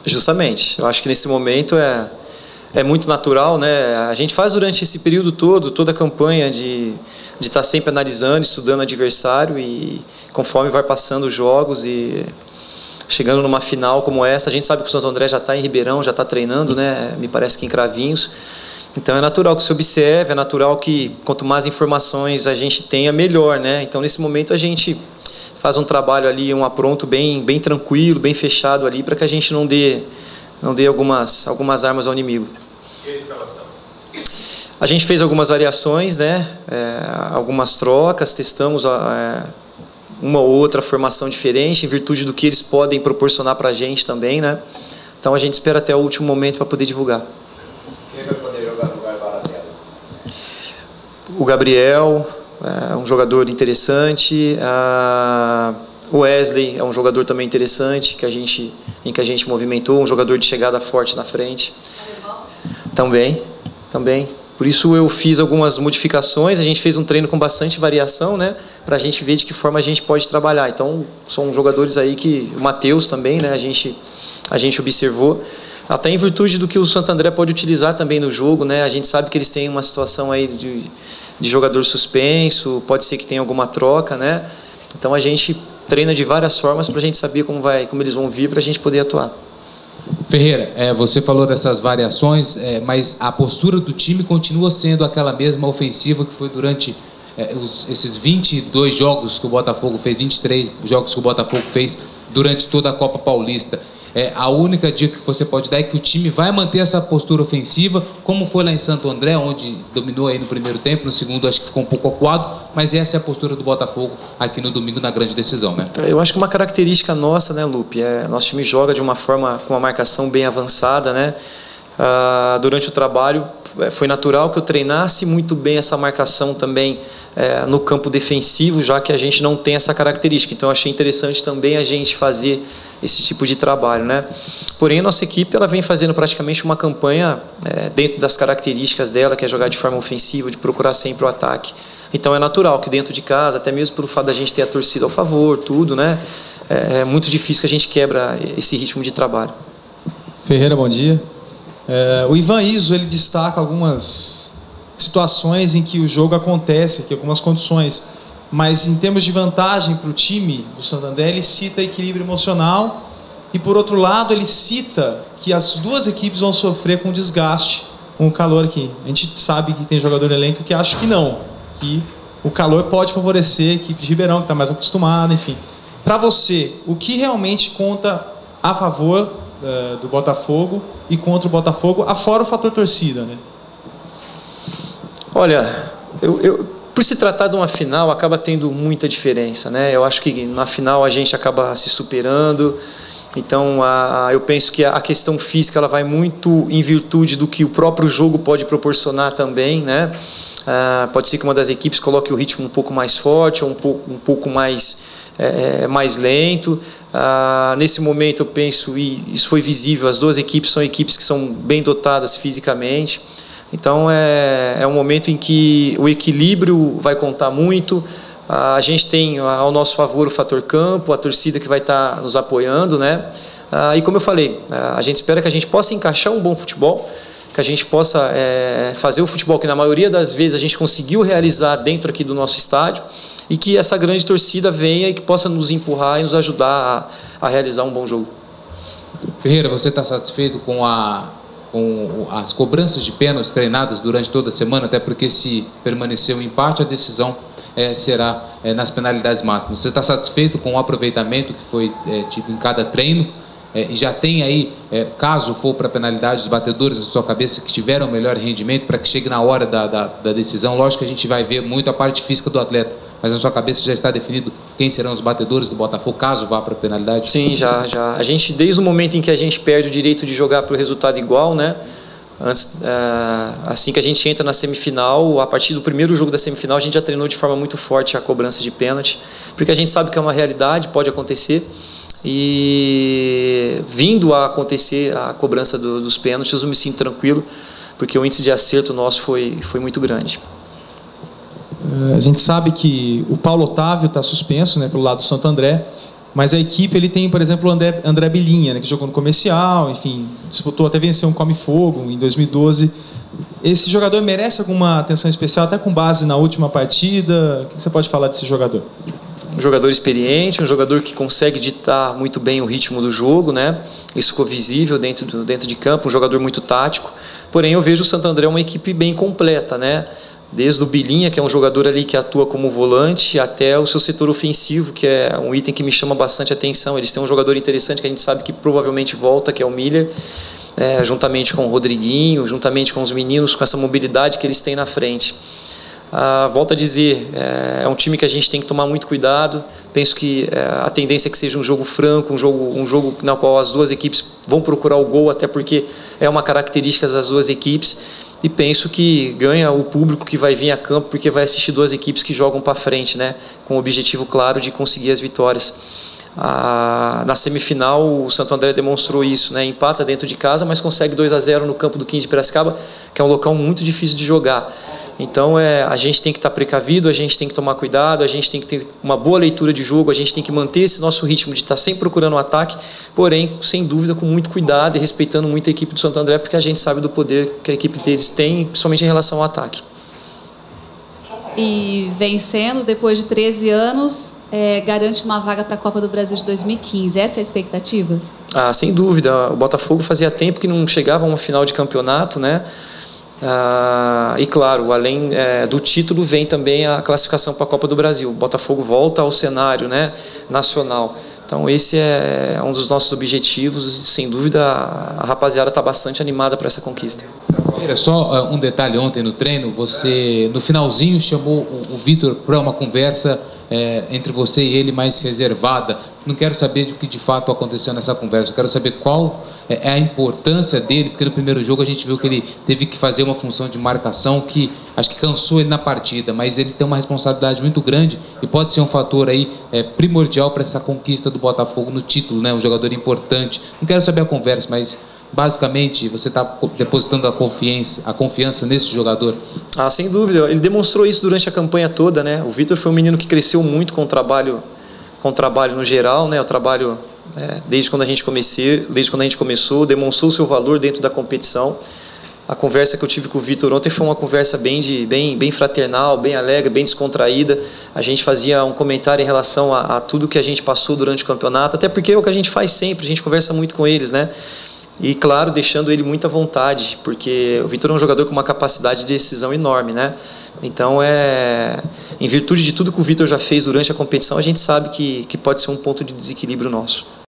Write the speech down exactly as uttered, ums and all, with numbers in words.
Justamente. Eu acho que nesse momento é, é muito natural, né? A gente faz durante esse período todo, toda a campanha de de estar sempre analisando, estudando o adversário, e conforme vai passando os jogos e chegando numa final como essa, a gente sabe que o Santo André já está em Ribeirão, já está treinando, né? Me parece que em Cravinhos. Então é natural que se observe, é natural que quanto mais informações a gente tenha, melhor, né? Então nesse momento a gente faz um trabalho ali, um apronto bem, bem tranquilo, bem fechado ali, para que a gente não dê, não dê algumas, algumas armas ao inimigo. E a escalação? A gente fez algumas variações, né? É, algumas trocas, testamos é, uma ou outra formação diferente, em virtude do que eles podem proporcionar para a gente também, né? Então a gente espera até o último momento para poder divulgar. Quem vai poder jogar no lugar do Baratella? O Gabriel é um jogador interessante, a... o Wesley é um jogador também interessante, que a gente, em que a gente movimentou, um jogador de chegada forte na frente. Também, também. Por isso eu fiz algumas modificações, a gente fez um treino com bastante variação, né, para a gente ver de que forma a gente pode trabalhar. Então, são jogadores aí que, o Matheus também, né, a gente, a gente observou, até em virtude do que o Santo André pode utilizar também no jogo, né, a gente sabe que eles têm uma situação aí de, de jogador suspenso, pode ser que tenha alguma troca, né, então a gente treina de várias formas para a gente saber como, vai, como eles vão vir, para a gente poder atuar. Ferreira, é, você falou dessas variações, é, mas a postura do time continua sendo aquela mesma ofensiva que foi durante é, os, esses vinte e dois jogos que o Botafogo fez, vinte e três jogos que o Botafogo fez durante toda a Copa Paulista. É, a única dica que você pode dar é que o time vai manter essa postura ofensiva, como foi lá em Santo André, onde dominou aí no primeiro tempo, no segundo acho que ficou um pouco acuado, mas essa é a postura do Botafogo aqui no domingo na grande decisão, né? Eu acho que uma característica nossa, né, Lupe, é, nosso time joga de uma forma, com uma marcação bem avançada, né? Ah, durante o trabalho foi natural que eu treinasse muito bem essa marcação também é, no campo defensivo, já que a gente não tem essa característica. Então eu achei interessante também a gente fazer esse tipo de trabalho, né? Porém, a nossa equipe ela vem fazendo praticamente uma campanha é, dentro das características dela, que é jogar de forma ofensiva, de procurar sempre o ataque. Então é natural que dentro de casa, até mesmo pelo fato da gente ter a torcida ao favor, tudo, né? É, é muito difícil que a gente quebra esse ritmo de trabalho. Ferreira, bom dia. É, o Ivan Iso, ele destaca algumas situações em que o jogo acontece, aqui, algumas condições, mas em termos de vantagem para o time do Santo André, ele cita equilíbrio emocional e, por outro lado, ele cita que as duas equipes vão sofrer com desgaste, com o calor aqui. A gente sabe que tem jogador no elenco que acha que não, que o calor pode favorecer a equipe de Ribeirão, que está mais acostumada, enfim. Para você, o que realmente conta a favor uh, do Botafogo e contra o Botafogo, afora o fator torcida, né? Olha, eu, eu, por se tratar de uma final, acaba tendo muita diferença, né? Eu acho que na final a gente acaba se superando. Então, a, eu penso que a questão física ela vai muito em virtude do que o próprio jogo pode proporcionar também, né? Ah, pode ser que uma das equipes coloque o ritmo um pouco mais forte ou um pouco, um pouco mais, é, mais lento. Ah, nesse momento eu penso, e isso foi visível, as duas equipes são equipes que são bem dotadas fisicamente. Então é, é um momento em que o equilíbrio vai contar muito. A gente tem ao nosso favor o fator campo, a torcida que vai estar nos apoiando, né? E como eu falei, a gente espera que a gente possa encaixar um bom futebol, que a gente possa é, fazer o futebol que na maioria das vezes a gente conseguiu realizar dentro aqui do nosso estádio, e que essa grande torcida venha e que possa nos empurrar e nos ajudar a, a realizar um bom jogo. Ferreira, você está satisfeito com a com as cobranças de pênaltis treinadas durante toda a semana, até porque se permanecer um empate, a decisão é, será é, nas penalidades máximas. Você está satisfeito com o aproveitamento que foi é, tido em cada treino? É, e já tem aí, é, caso for para penalidade, os batedores na sua cabeça que tiveram o melhor rendimento para que chegue na hora da, da, da decisão? Lógico que a gente vai ver muito a parte física do atleta, mas na sua cabeça já está definido quem serão os batedores do Botafogo, caso vá para a penalidade? Sim, já, já. A gente, desde o momento em que a gente perde o direito de jogar para o resultado igual, né? Antes, assim que a gente entra na semifinal, a partir do primeiro jogo da semifinal, a gente já treinou de forma muito forte a cobrança de pênalti, porque a gente sabe que é uma realidade, pode acontecer, e vindo a acontecer a cobrança do, dos pênaltis, eu me sinto tranquilo, porque o índice de acerto nosso foi, foi muito grande. A gente sabe que o Paulo Otávio está suspenso, né, pelo lado do Santo André. Mas a equipe, ele tem, por exemplo, o André, André Bilinha, né, que jogou no Comercial, enfim, disputou, até venceu um Come Fogo em dois mil e doze. Esse jogador merece alguma atenção especial, até com base na última partida? O que você pode falar desse jogador? Um jogador experiente, um jogador que consegue ditar muito bem o ritmo do jogo, né? Isso ficou visível dentro, do, dentro de campo, um jogador muito tático. Porém, eu vejo o Santo André uma equipe bem completa, né? Desde o Bilinha, que é um jogador ali que atua como volante, até o seu setor ofensivo, que é um item que me chama bastante atenção. Eles têm um jogador interessante que a gente sabe que provavelmente volta, que é o Miller, é, juntamente com o Rodriguinho, juntamente com os meninos, com essa mobilidade que eles têm na frente. Ah, volto a dizer, é um time que a gente tem que tomar muito cuidado. Penso que é, a tendência é que seja um jogo franco, um jogo, um jogo na qual as duas equipes vão procurar o gol, até porque é uma característica das duas equipes. E penso que ganha o público que vai vir a campo, porque vai assistir duas equipes que jogam para frente, né, com o objetivo claro de conseguir as vitórias. Ah, na semifinal, o Santo André demonstrou isso, né, empata dentro de casa, mas consegue dois a zero no campo do quinze de Piracicaba, que é um local muito difícil de jogar. Então, é, a gente tem que estar precavido, a gente tem que tomar cuidado, a gente tem que ter uma boa leitura de jogo, a gente tem que manter esse nosso ritmo de estar sempre procurando o ataque, porém, sem dúvida, com muito cuidado e respeitando muito a equipe do Santo André, porque a gente sabe do poder que a equipe deles tem, principalmente em relação ao ataque. E vencendo, depois de treze anos, é, garante uma vaga para a Copa do Brasil de dois mil e quinze. Essa é a expectativa? Ah, sem dúvida. O Botafogo fazia tempo que não chegava a uma final de campeonato, né? Ah, e claro, além é, do título vem também a classificação para a Copa do Brasil. O Botafogo volta ao cenário, né, nacional. Então esse é um dos nossos objetivos. Sem dúvida a rapaziada está bastante animada para essa conquista. Era só um detalhe, ontem no treino, você no finalzinho chamou o Vitor para uma conversa é, entre você e ele mais reservada. Não quero saber do que de fato aconteceu nessa conversa, eu quero saber qual é a importância dele, porque no primeiro jogo a gente viu que ele teve que fazer uma função de marcação que acho que cansou ele na partida, mas ele tem uma responsabilidade muito grande e pode ser um fator aí é, primordial para essa conquista do Botafogo no título, né? Um jogador importante. Não quero saber a conversa, mas basicamente você está depositando a confiança, a confiança nesse jogador? Ah, sem dúvida. Ele demonstrou isso durante a campanha toda, né? O Vitor foi um menino que cresceu muito com o trabalho, com o trabalho no geral, né? O trabalho é, desde quando a gente comecei, desde quando a gente começou, demonstrou seu valor dentro da competição. A conversa que eu tive com o Vitor ontem foi uma conversa bem, de, bem, bem fraternal, bem alegre, bem descontraída. A gente fazia um comentário em relação a, a tudo que a gente passou durante o campeonato, até porque é o que a gente faz sempre, a gente conversa muito com eles, né? E, claro, deixando ele muito à vontade, porque o Vitor é um jogador com uma capacidade de decisão enorme, né? Então, é, em virtude de tudo que o Vitor já fez durante a competição, a gente sabe que, que pode ser um ponto de desequilíbrio nosso.